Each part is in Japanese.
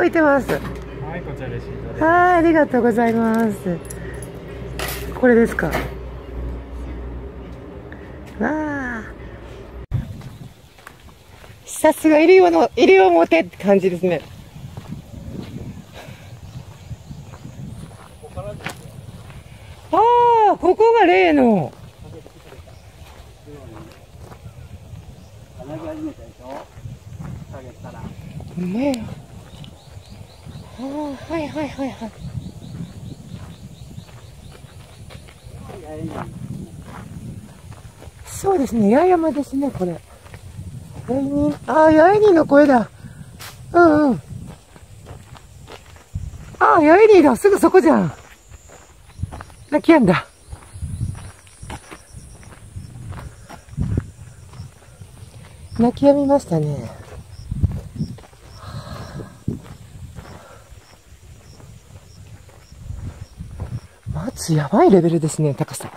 浮いてます。 はい、こちらレシートです。 はい、ありがとうございます。これですか。わあ。さすが西表って感じですね。ああ、ここが例の。 花ぎ始めたでしょ。下げたら。 うめえ。ああ、はいはいはいはい。そうですね、八重山ですね、これ。八重にの声だ。うんうん。ああ、八重にだ、すぐそこじゃん。泣きやんだ。泣きやみましたね。松やばいレベルですね、高さ。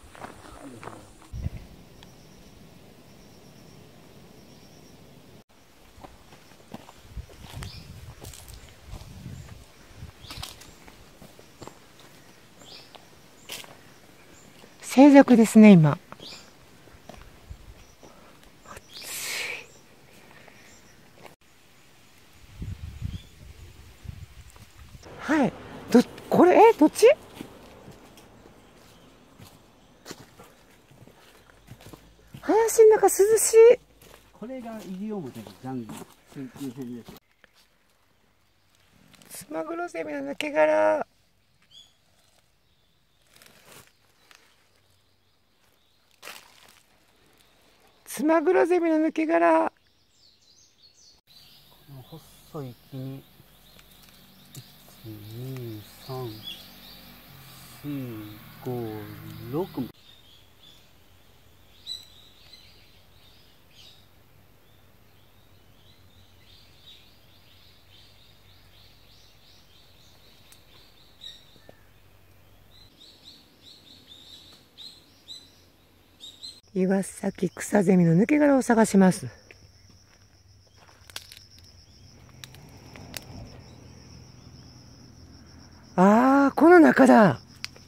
静寂ですね、今。はい。これ、どっち？林の中涼しい。 これが西表のジャングル水中編です。 ツマグロゼミの抜け殻。ツマグロゼミの抜け殻。 この細い木に1、2、3、4、5、6も。 岩崎草ゼミの抜け殻を探します。ああ、この中だ。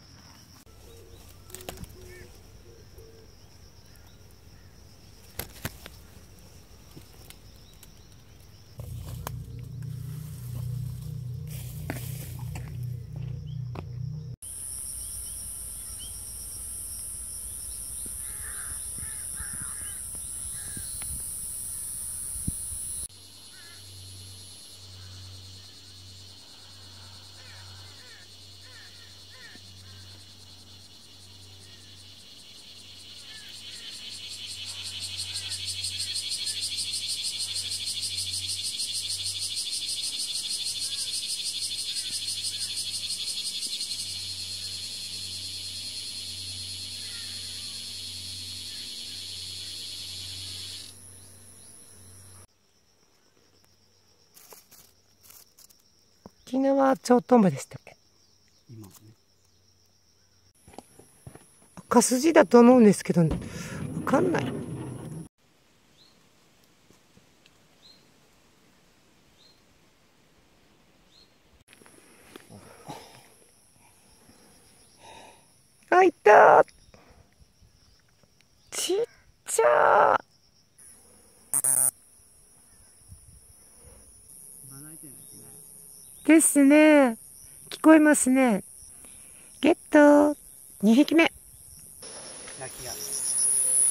沖縄チョウトンボでしたっけ？ 今もね。 赤筋だと思うんですけど、わかんない。あ、いたー。ちっちゃー。ですね。聞こえますね。ゲットー。2匹目。 泣きや。